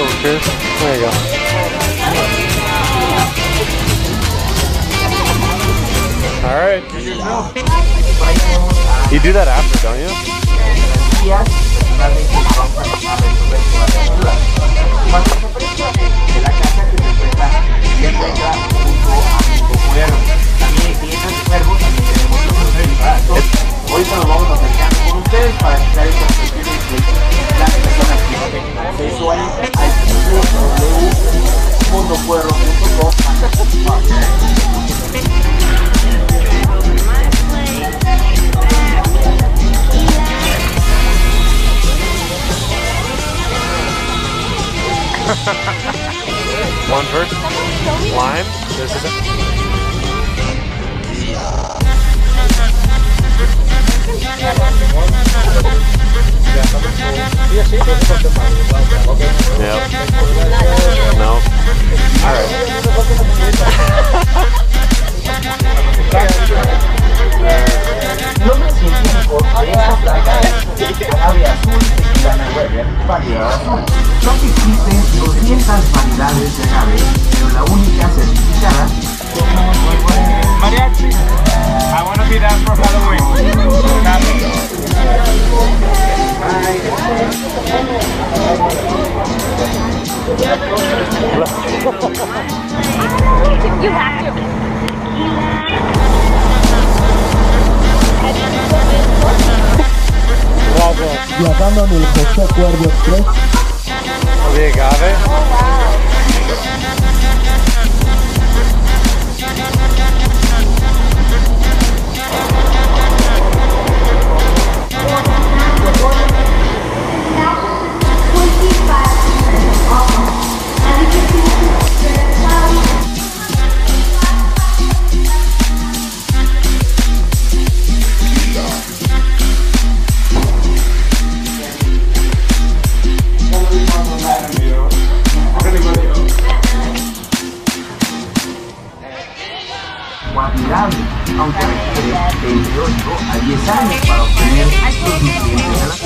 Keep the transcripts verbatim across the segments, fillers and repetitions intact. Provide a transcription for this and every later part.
Cheers. There you go. All right. You do that after, don't you? Hoy se nos vamos a acercar con ustedes para quitar estas cuestiones de las personas que no tengan acceso al sitio w punto puerro punto com. One first. Lime. This is it. Yep. No. All right. Los científicos de esta plaga ave azul, tequila weber, variedad azul. Son que existen doscientas variedades de agave, pero la única certificada es mariachi. I want to be that for Halloween. You have to. Viajando en el José Cuervo Express. De agave. Oh, wow. Admirable, aunque requiere de entre ocho a diez años para obtener los nutrientes de la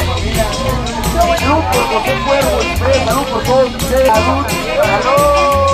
salud por José Cuervo, salud por todos ustedes, salud, salud.